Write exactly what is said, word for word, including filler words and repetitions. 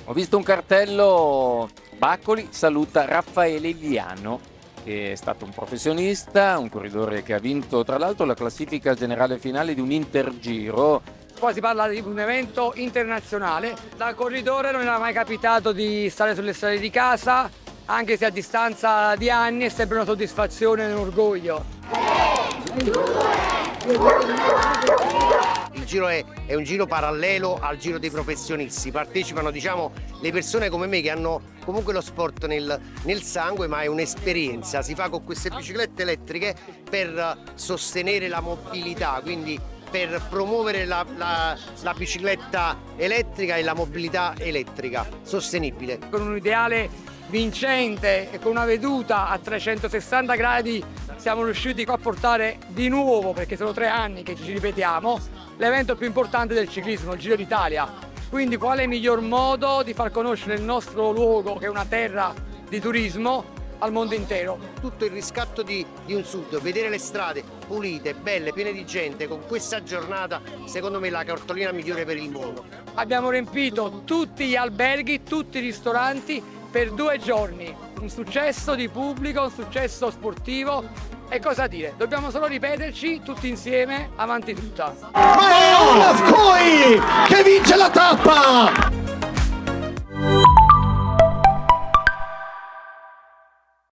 Ho visto un cartello, Baccoli saluta Raffaele Liano, che è stato un professionista, un corridore che ha vinto tra l'altro la classifica generale finale di un Intergiro. Poi si parla di un evento internazionale. Da corridore non era mai capitato di stare sulle strade di casa, anche se a distanza di anni è sempre una soddisfazione e un orgoglio. Il giro è, è un giro parallelo al giro dei professionisti, partecipano diciamo le persone come me che hanno comunque lo sport nel, nel sangue, ma è un'esperienza, si fa con queste biciclette elettriche per sostenere la mobilità, quindi per promuovere la, la, la bicicletta elettrica e la mobilità elettrica sostenibile. Con un ideale vincente e con una veduta a trecentosessanta gradi siamo riusciti a portare di nuovo, perché sono tre anni che ci ripetiamo, l'evento più importante del ciclismo, il Giro d'Italia. Quindi quale miglior modo di far conoscere il nostro luogo, che è una terra di turismo, al mondo intero. Tutto il riscatto di, di un sud, vedere le strade pulite, belle, piene di gente, con questa giornata secondo me è la cartolina migliore per il mondo. Abbiamo riempito tutti gli alberghi, tutti i ristoranti per due giorni, un successo di pubblico, un successo sportivo. E cosa dire? Dobbiamo solo ripeterci tutti insieme, avanti tutta. Ma è Olaf Koe che vince la tappa!